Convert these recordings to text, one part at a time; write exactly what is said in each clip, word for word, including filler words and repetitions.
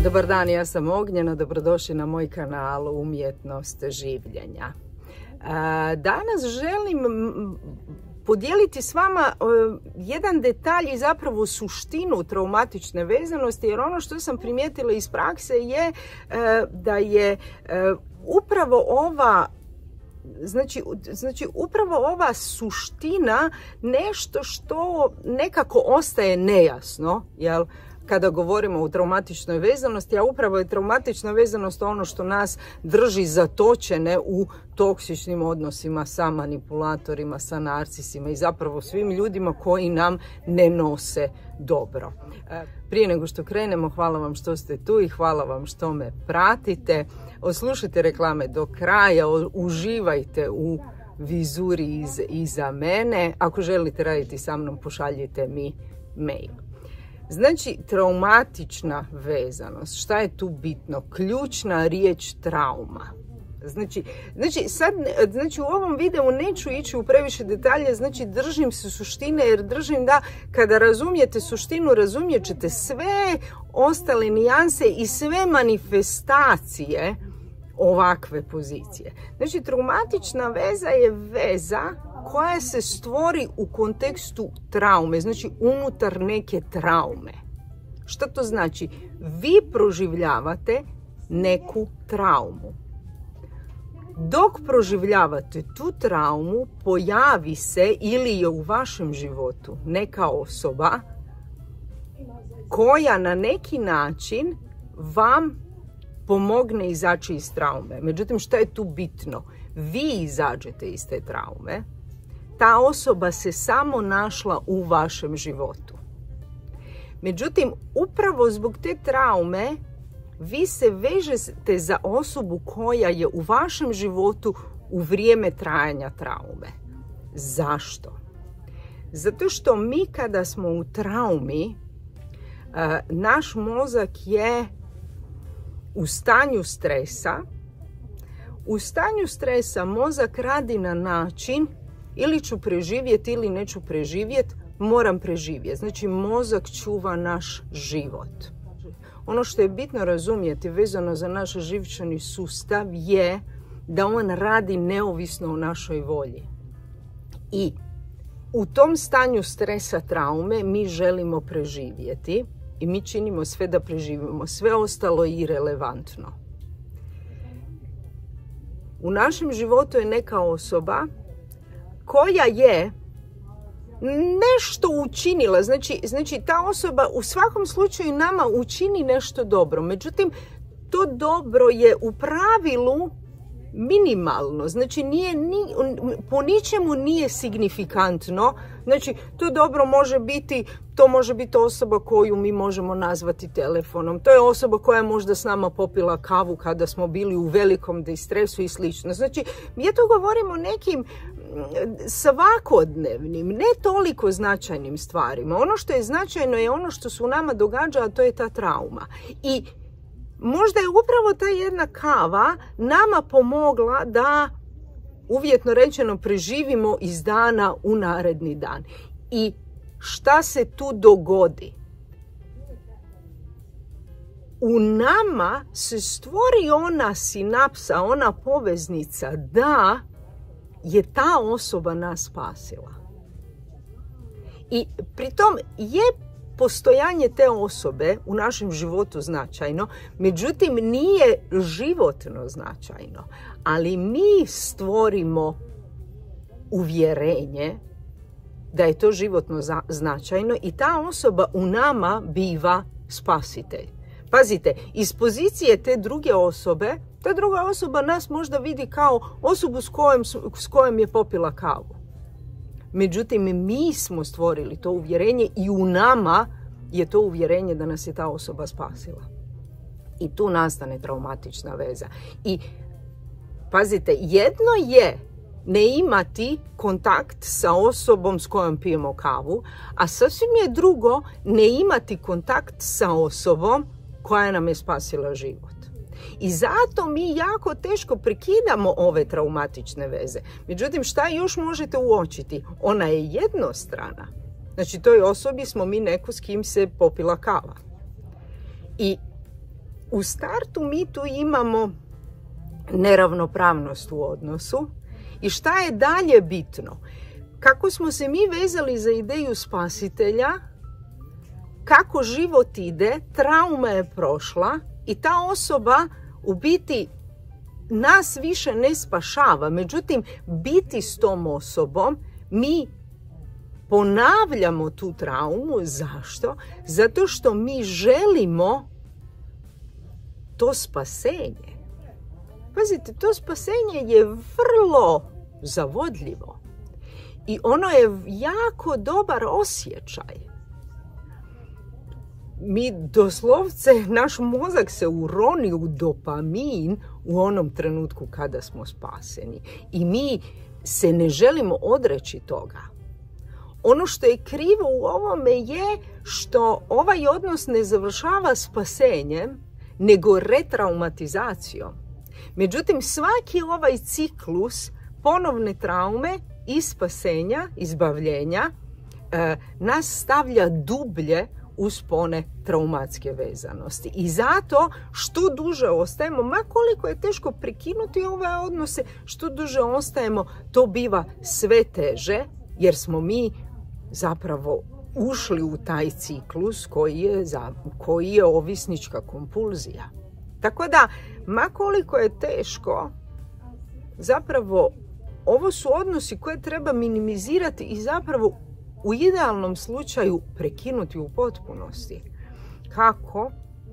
Dobar dan, ja sam Ognjena, dobrodošli na moj kanal Umjetnost življenja. Danas želim podijeliti s vama jedan detalj i zapravo suštinu traumatične vezanosti, jer ono što sam primijetila iz prakse je da je upravo ova Znači, znači upravo ova suština nešto što nekako ostaje nejasno, jel? Kada govorimo o traumatičnoj vezanosti, a upravo je traumatična vezanost ono što nas drži zatočene u toksičnim odnosima sa manipulatorima, sa narcisima i zapravo svim ljudima koji nam ne nose dobro. Prije nego što krenemo, hvala vam što ste tu i hvala vam što me pratite. Oslušajte reklame do kraja, uživajte u vizuri iz, iza mene. Ako želite raditi sa mnom, pošaljite mi mail. Znači, traumatična vezanost. Šta je tu bitno? Ključna riječ trauma. Znači, znači, sad, znači u ovom videu neću ići u previše detalje, znači držim se suštine jer držim da kada razumijete suštinu, razumijet ćete sve ostale nijanse i sve manifestacije ovakve pozicije. Znači, traumatična veza je veza koja se stvori u kontekstu traume, znači unutar neke traume. Što to znači? Vi proživljavate neku traumu. Dok proživljavate tu traumu, pojavi se ili je u vašem životu neka osoba koja na neki način vam pomogne izaći iz traume. Međutim, što je tu bitno? Vi izađete iz te traume, ta osoba se samo našla u vašem životu. Međutim, upravo zbog te traume vi se vežete za osobu koja je u vašem životu u vrijeme trajanja traume. Zašto? Zato što mi kada smo u traumi, naš mozak je u stanju stresa. U stanju stresa mozak radi na način ili ću preživjeti ili neću preživjeti, moram preživjeti. Znači, mozak čuva naš život. Ono što je bitno razumjeti vezano za naš živčani sustav je da on radi neovisno o našoj volji. I u tom stanju stresa, traume, mi želimo preživjeti i mi činimo sve da preživimo. Sve ostalo je irelevantno. U našem životu je neka osoba koja je nešto učinila, znači, znači ta osoba u svakom slučaju nama učini nešto dobro, međutim to dobro je u pravilu minimalno, znači nije, ni, po ničemu nije signifikantno, znači to dobro može biti, to može biti osoba koju mi možemo nazvati telefonom, to je osoba koja je možda s nama popila kavu kada smo bili u velikom distresu i slično. Znači, ja tu govorim o nekim svakodnevnim, ne toliko značajnim stvarima. Ono što je značajno je ono što se u nama događa, a to je ta trauma. I možda je upravo ta jedna kava nama pomogla da, uvjetno rečeno, preživimo iz dana u naredni dan. I šta se tu dogodi? U nama se stvori ona sinapsa, ona poveznica da je ta osoba nas spasila. I pritom je postojanje te osobe u našem životu značajno, međutim nije životno značajno. Ali mi stvorimo uvjerenje da je to životno značajno i ta osoba u nama biva spasitelj. Pazite, iz pozicije te druge osobe, ta druga osoba nas možda vidi kao osobu s kojom, s kojom je popila kavu. Međutim, mi smo stvorili to uvjerenje i u nama je to uvjerenje da nas je ta osoba spasila. I tu nastane traumatična veza. I pazite, jedno je ne imati kontakt sa osobom s kojom pijemo kavu, a sasvim je drugo ne imati kontakt sa osobom koja nam je spasila život. I zato mi jako teško prekidamo ove traumatične veze. Međutim, šta još možete uočiti? Ona je jednostrana. Znači, toj osobi smo mi neko s kim se popila kava. I u startu mi tu imamo neravnopravnost u odnosu i šta je dalje bitno? Kako smo se mi vezali za ideju spasitelja, kako život ide, trauma je prošla i ta osoba u biti nas više ne spašava. Međutim, biti s tom osobom mi ponavljamo tu traumu. Zašto? Zato što mi želimo to spasenje. Pazite, to spasenje je vrlo zavodljivo i ono je jako dobar osjećaj. Mi doslovce, naš mozak se uroni u dopamin u onom trenutku kada smo spaseni i mi se ne želimo odreći toga. Ono što je krivo u ovome je što ovaj odnos ne završava spasenjem, nego retraumatizacijom. Međutim, svaki ovaj ciklus ponovne traume i spasenja, izbavljenja, e, nas stavlja dublje u spone traumatske vezanosti. I zato što duže ostajemo, ma koliko je teško prekinuti ove odnose, što duže ostajemo, to biva sve teže, jer smo mi zapravo ušli u taj ciklus koji je, za, koji je ovisnička kompulzija. Tako da, ma koliko je teško, zapravo ovo su odnosi koje treba minimizirati i zapravo u idealnom slučaju prekinuti u potpunosti. Kako?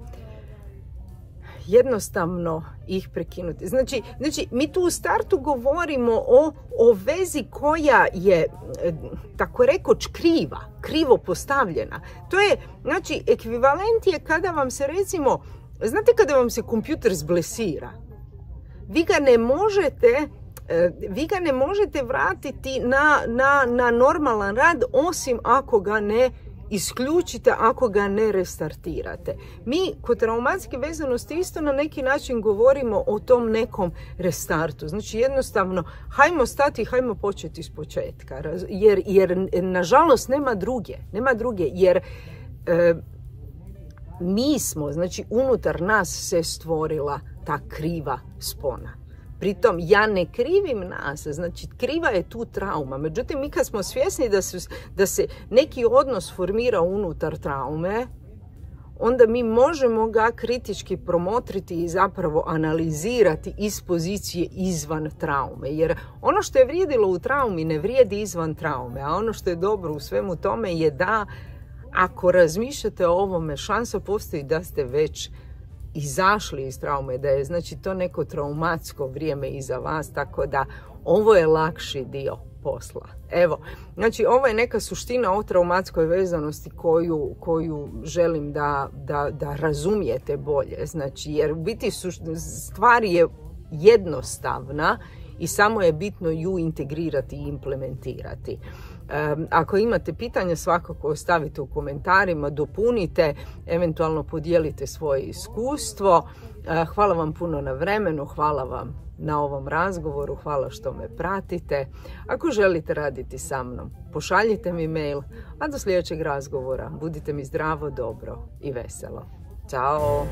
Jednostavno ih prekinuti. Znači, znači mi tu u startu govorimo o, o vezi koja je, tako rekoć, kriva, krivo postavljena. To je, znači, ekvivalent je kada vam se, recimo, znate kada vam se kompjuter zblesira? Vi ga ne možete vi ga ne možete vratiti na, na, na normalan rad osim ako ga ne isključite, ako ga ne restartirate. Mi kod traumatske vezanosti isto na neki način govorimo o tom nekom restartu. Znači jednostavno, hajmo stati, hajmo početi iz početka. Jer, jer nažalost nema druge. Nema druge jer e, mi smo, znači unutar nas se stvorila ta kriva spona. Pritom, ja ne krivim nas, znači kriva je tu trauma. Međutim, mi kad smo svjesni da se, da se neki odnos formira unutar traume, onda mi možemo ga kritički promotriti i zapravo analizirati iz pozicije izvan traume. Jer ono što je vrijedilo u traumi ne vrijedi izvan traume, a ono što je dobro u svemu tome je da ako razmišljate o ovome, šansa postoji da ste već izašli iz traume, da je znači to neko traumatsko vrijeme iza vas, tako da ovo je lakši dio posla. Evo, znači ovo je neka suština o traumatskoj vezanosti koju, koju želim da, da, da razumijete bolje. Znači, jer u biti stvar je jednostavna i samo je bitno ju integrirati i implementirati. Um, ako imate pitanja, svakako ostavite u komentarima, dopunite, eventualno podijelite svoje iskustvo. Uh, hvala vam puno na vremenu, hvala vam na ovom razgovoru, hvala što me pratite. Ako želite raditi sa mnom, pošaljite mi mail, a do sljedećeg razgovora budite mi zdravo, dobro i veselo. Ćao!